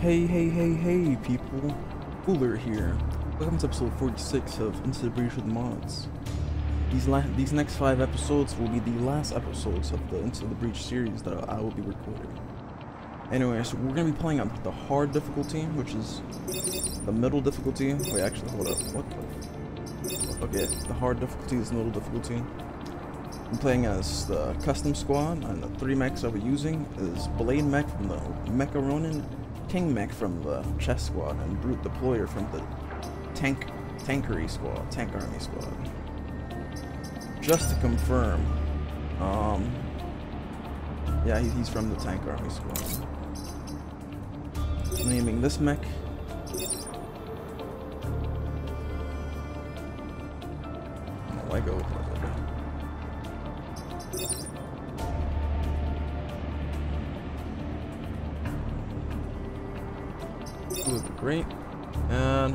Hey, people. Cooler here. Welcome to episode 46 of Into the Breach with Mods. These next 5 episodes will be the last episodes of the Into the Breach series that I will be recording. Anyway, so we're going to be playing on the hard difficulty, which is the middle difficulty. Wait, actually, hold up. What the? Okay, the hard difficulty is middle difficulty. I'm playing as the custom squad, and the 3 mechs I'll be using is Blade Mech from the Mecha Ronin, King Mech from the Chess Squad, and Brute Deployer from the Tankarmy Squad. Just to confirm, yeah, he's from the Tankarmy Squad. Naming this mech. Lego. Great, and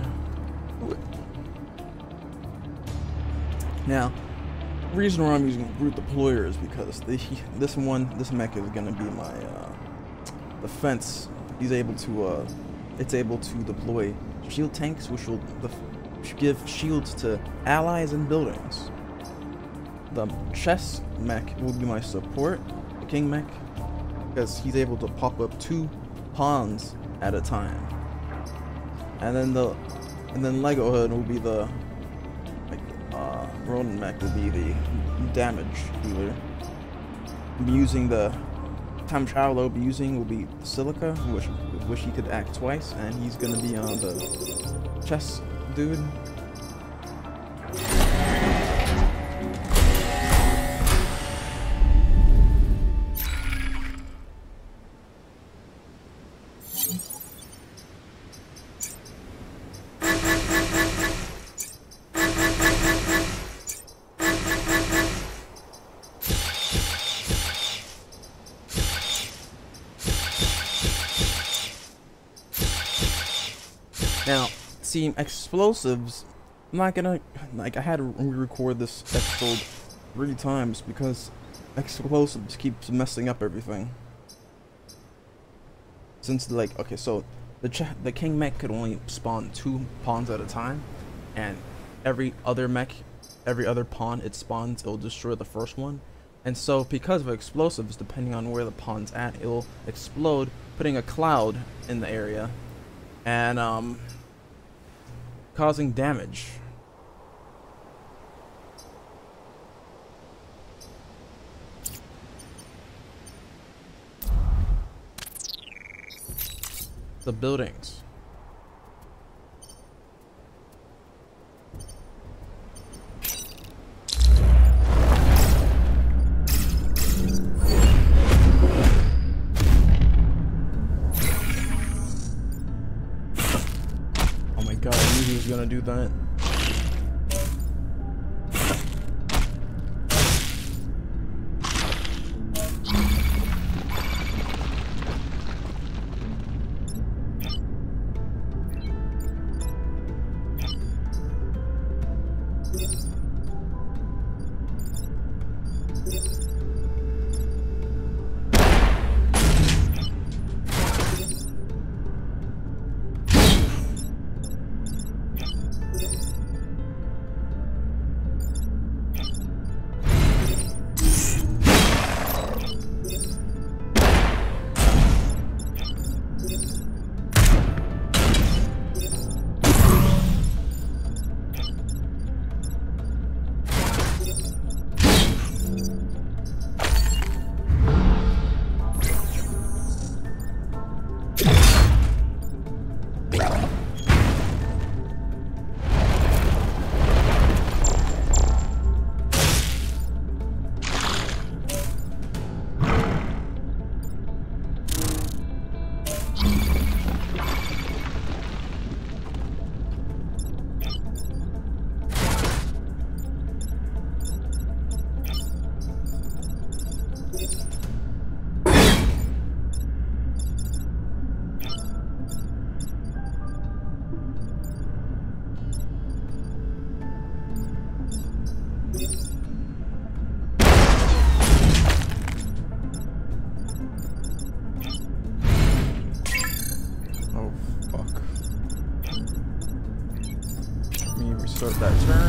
now the reason why I'm using Brute Deployer is because this mech is gonna be my defense. He's able to it's able to deploy shield tanks, which will give shields to allies and buildings. The chess mech will be my support, the king mech, because he's able to pop up 2 pawns at a time. And then Lego Hood will be the Ronin mech will be the damage dealer. I'll be using the Tam Chao will be using will be Silica, which he could act twice, and he's gonna be on the chess dude. Now, see, explosives, I'm not gonna, like, I had to re-record this episode 3 times because explosives keeps messing up everything. Since, like, okay, so the king mech could only spawn 2 pawns at a time, and every other pawn it spawns, it'll destroy the first one. And so, because of explosives, depending on where the pawn's at, it'll explode, putting a cloud in the area, and, causing damage. The buildings. God, I knew he was gonna do that. Start that turn.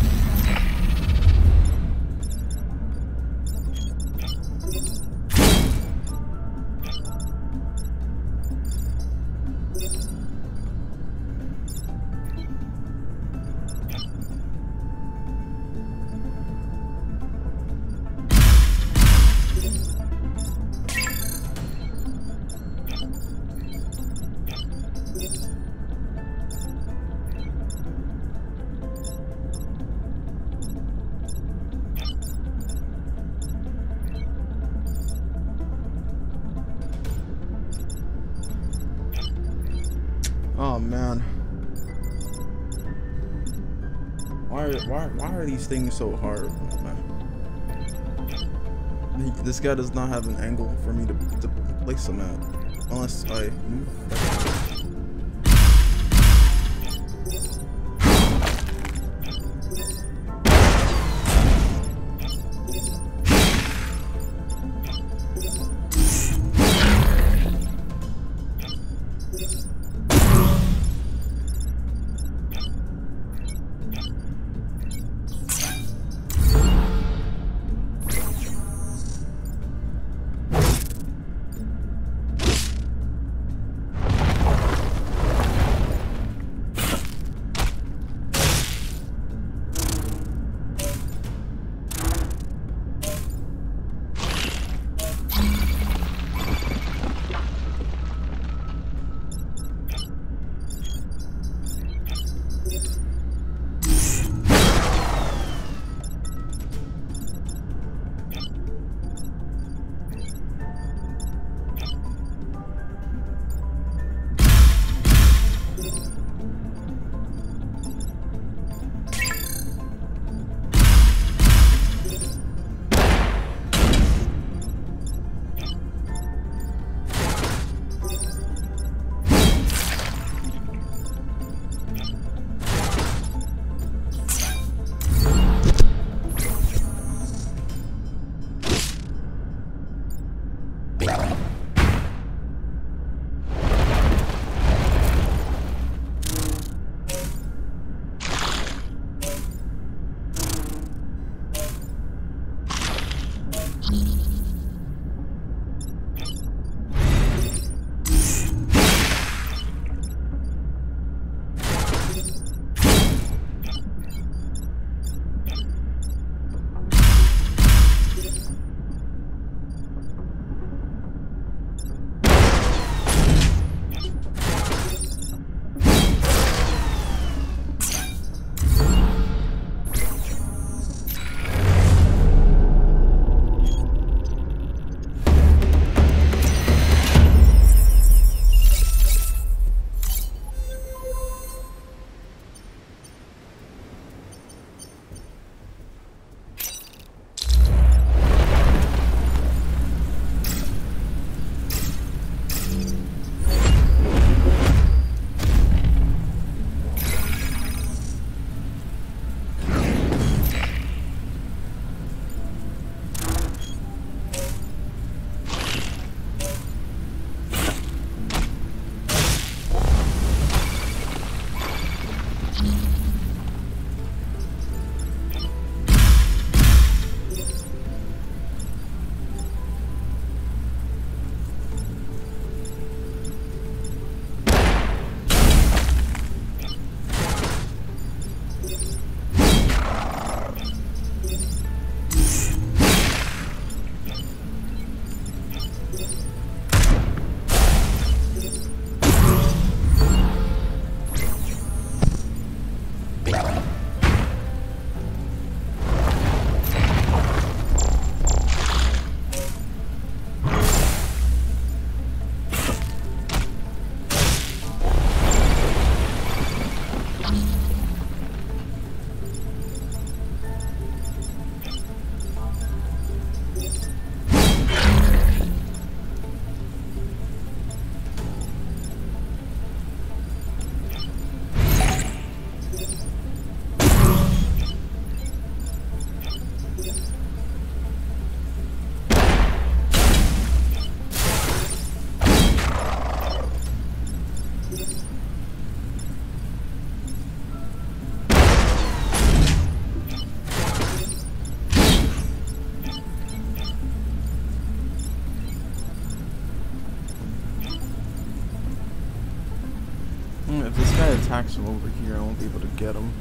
Oh man, why are these things so hard, man? This guy does not have an angle for me to place him at, unless I move. If this guy attacks him over here, I won't be able to get him.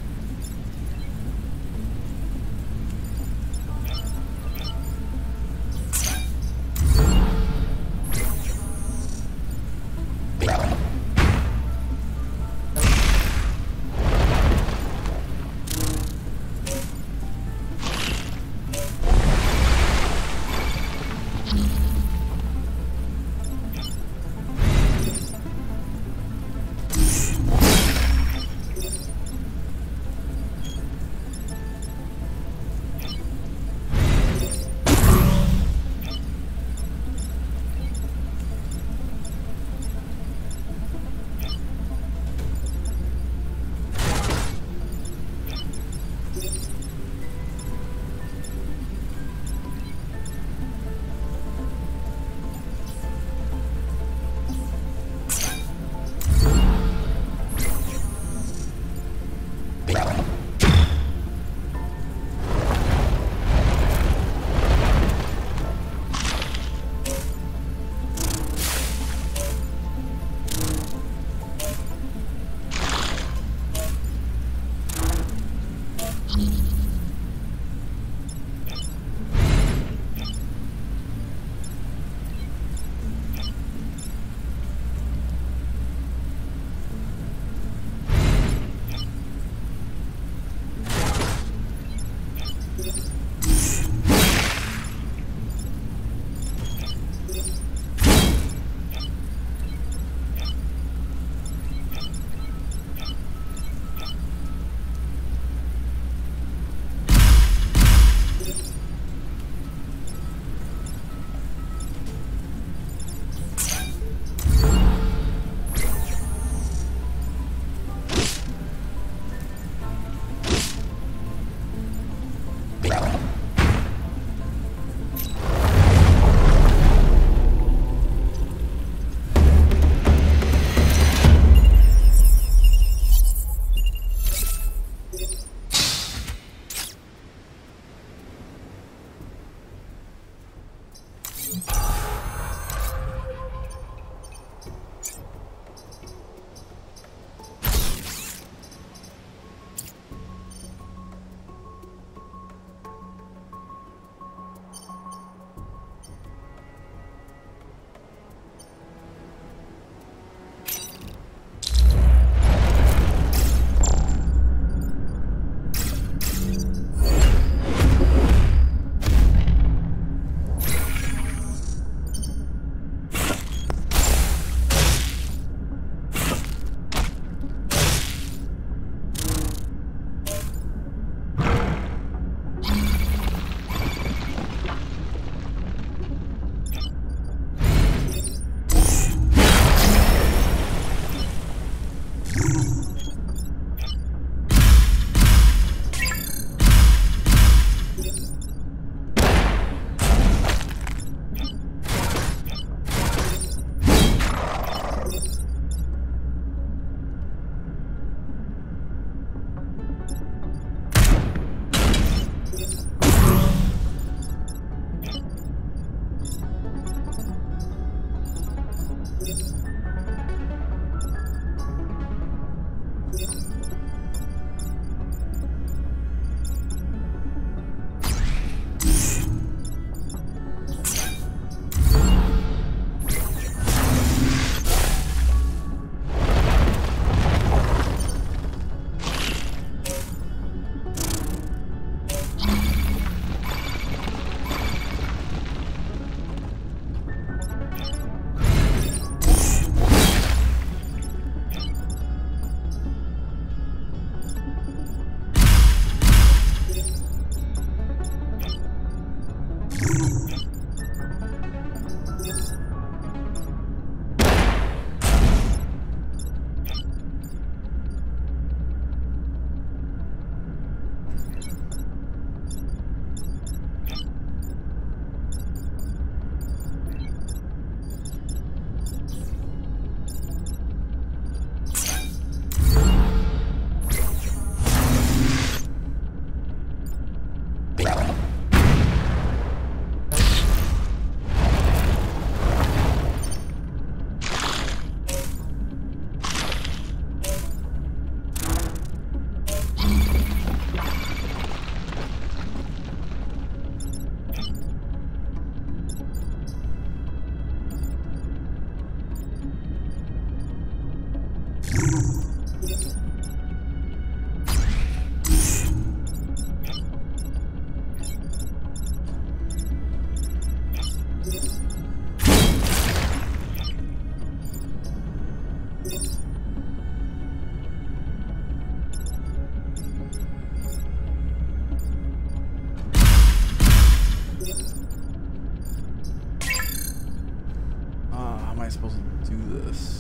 do this.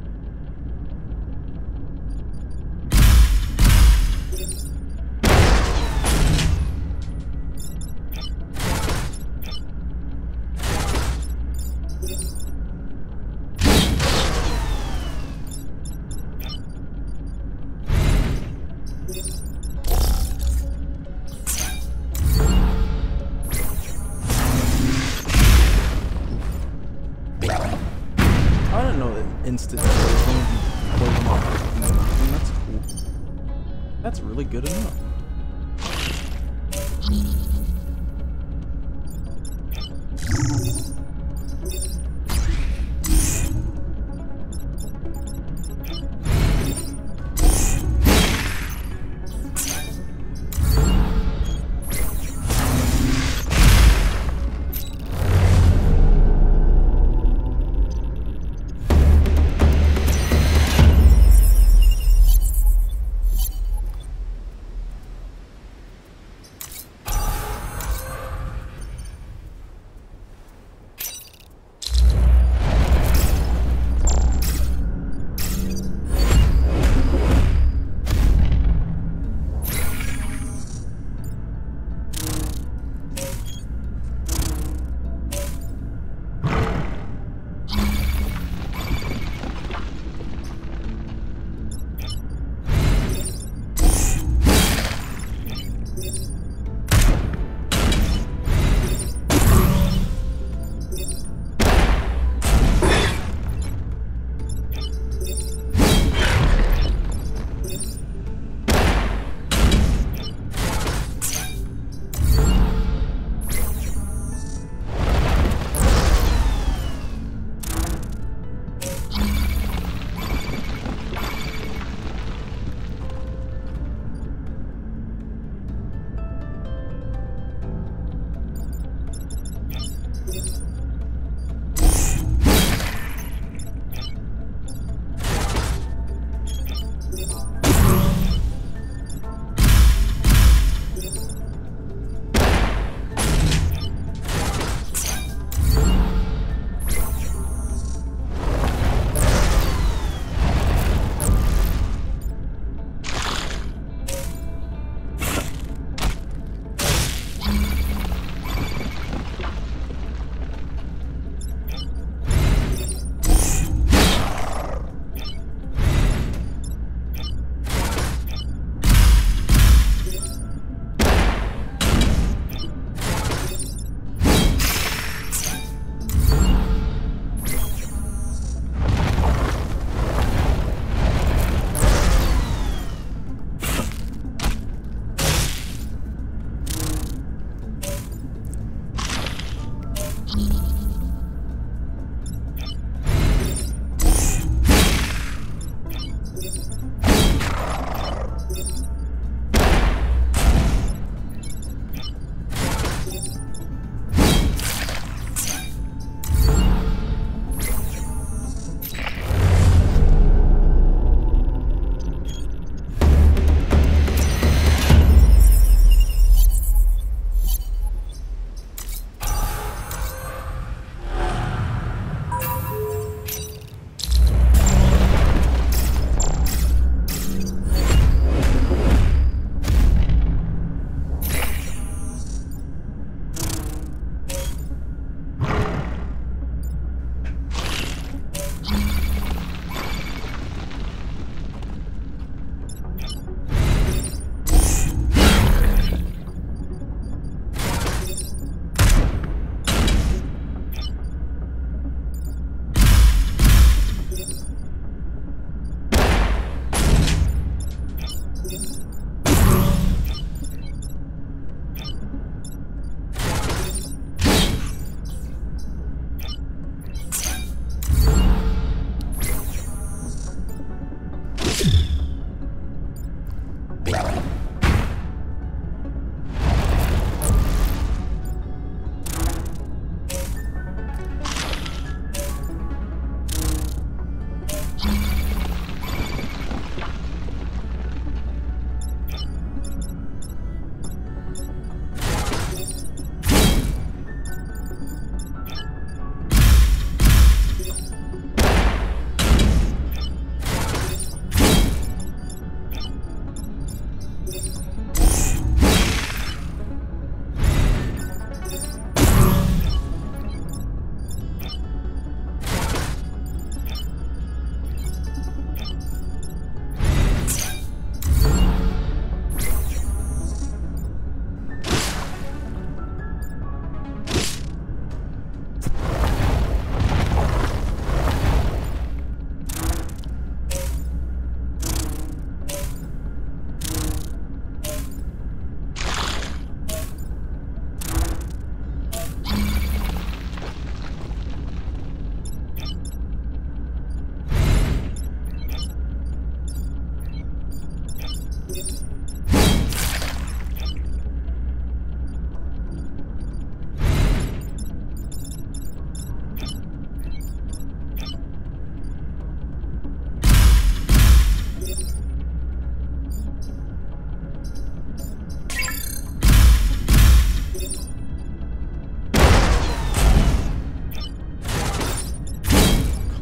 Instant. That's cool. That's really good enough.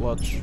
clutch.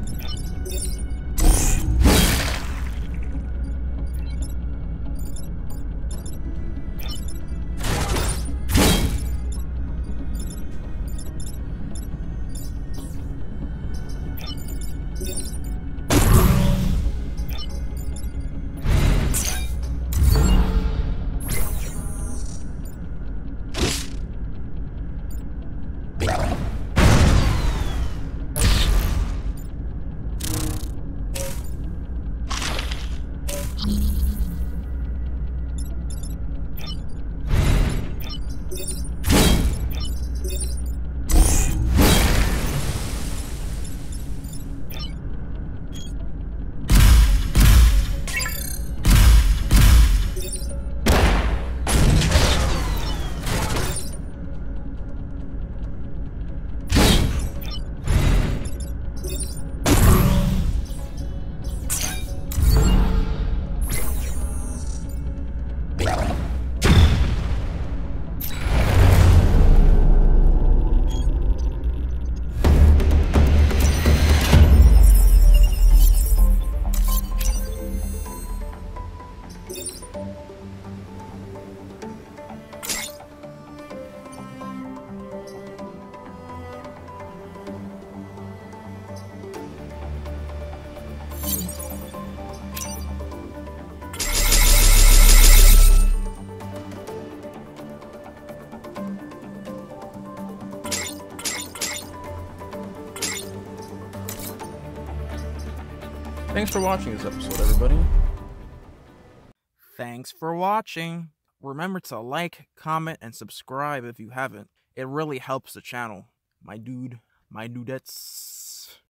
Thanks for watching this episode, everybody. Thanks for watching. Remember to like, comment, and subscribe if you haven't. It really helps the channel. My dude, my dudettes.